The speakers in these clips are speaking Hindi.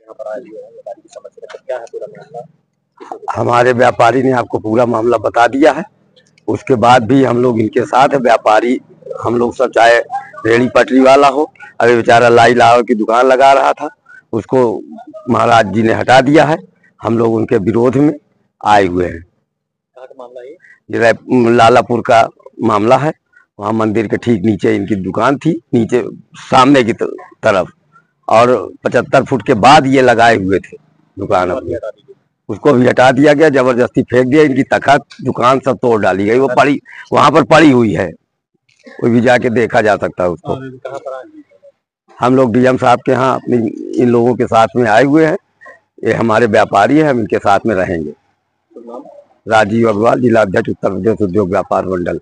यहाँ पर आए हुए हैं व्यापारी की समस्या तो क्या है पूरा मामला? हमारे व्यापारी ने आपको पूरा मामला बता दिया है। उसके बाद भी हम लोग इनके साथ है। व्यापारी हम लोग सब, चाहे रेहड़ी पटरी वाला हो, अभी बेचारा लाई लाओ की दुकान लगा रहा था, उसको महाराज जी ने हटा दिया है। हम लोग उनके विरोध में आए हुए हैं। कहाँ का मामला है? ये लालापुर का मामला है। वहाँ मंदिर के ठीक नीचे इनकी दुकान थी, नीचे सामने की तरफ, और 75 फुट के बाद ये लगाए हुए थे दुकान अपनी। उसको भी हटा दिया गया, जबरदस्ती फेंक दिया। इनकी तखत दुकान सब तोड़ डाली गई। वो पड़ी, वहां पर पड़ी हुई है, कोई भी जाके देखा जा सकता है उसको। हम लोग डीएम साहब के यहाँ अपनी इन लोगों के साथ में आए हुए हैं। ये हमारे व्यापारी है, हम इनके साथ में रहेंगे। राजीव अग्रवाल, जिला अध्यक्ष उत्तर प्रदेश उद्योग व्यापार मंडल।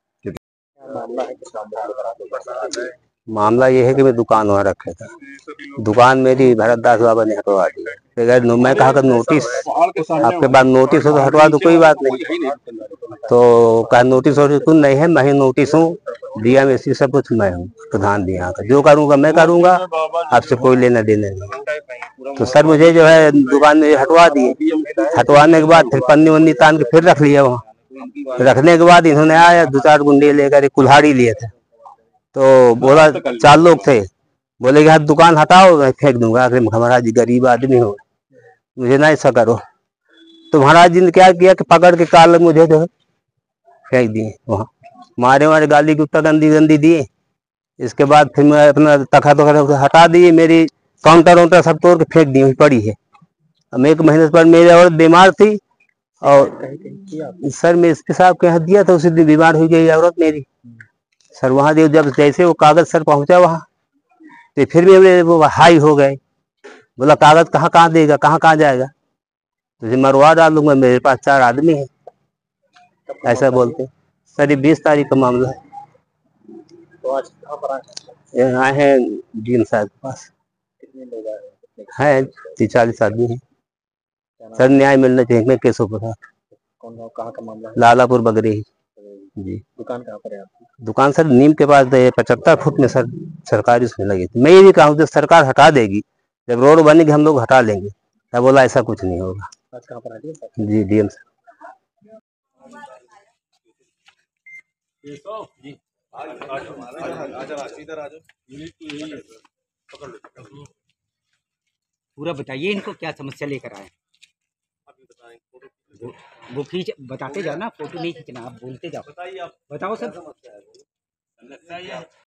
मामला ये है कि मैं दुकान वहाँ रखे था, दुकान मेरी भरतदास बाबा ने हटवा दी। मैं कहा कर नोटिस आपके पास नोटिस हो तो हटवा दो, कोई बात नहीं। तो कहा नोटिस और कुछ नहीं है, मैं ही नोटिस हूँ, डीएम एसपी सब कुछ मैं हूँ, प्रधान भी यहाँ का। जो करूँगा मैं करूँगा, आपसे कोई लेना देना नहीं। तो सर मुझे जो है दुकान में हटवा दिए। हटवाने के बाद फिर पन्नी वन्नी तान के फिर रख लिया वहाँ। रखने के बाद इन्होंने आया, 2-4 गुंडे लेकर कुल्हाड़ी लिए थे। तो बोला 4 लोग थे, बोले कि हाँ दुकान हटाओ, मैं फेंक दूंगा। महाराज जी गरीब आदमी हो, मुझे ना ऐसा करो। तो महाराज जी ने क्या किया कि पकड़ के काल मुझे जो है फेंक दिए वहाँ। मारे गाली गुप्ता गंदी गंदी दिए। इसके बाद फिर मैं अपना तखत हटा दिए, मेरी काउंटर वाउंटर सब तोड़ के फेंक दी, पड़ी है। अब 1 महीने पर मेरी औरत बीमार थी, और सर मैं एसपी साहब के यहाँ दिया था, उसी दिन बीमार हो गई औरत मेरी। सर वहाँ दे, जब जैसे वो कागज सर पहुंचा वहाँ, तो फिर भी वो हाई हो गए। बोला कागज कहाँ देगा, कहाँ जाएगा, तुझे मरवा डालूंगा, मेरे पास 4 आदमी है, ऐसा बोलते। सर ये 20 तारीख का मामला है। तो आज कहाँ पर आए हैं डीएम साहब के पास। कितने लोग आए है 30-40 आदमी है। सर न्याय मिलना चाहिए। मैं केशव प्रसाद, कहाँ का मामला है? लालापुर बगरेही जी। दुकान कहाँ पर है आपकी? दुकान सर नीम के पास 75 फुट में सर सरकारी उसमें लगी थी। मैं ये भी कहूँ जब सरकार हटा देगी, जब रोड बनेगी हम लोग हटा लेंगे। तब बोला ऐसा कुछ नहीं होगा। आज कहाँ पर जी डीएम साहब। पूरा बताइए इनको क्या समस्या लेकर आए। वो खींच बताते जाओ ना, फोटो नहीं खींचना, आप बोलते जाओ। बताओ सर।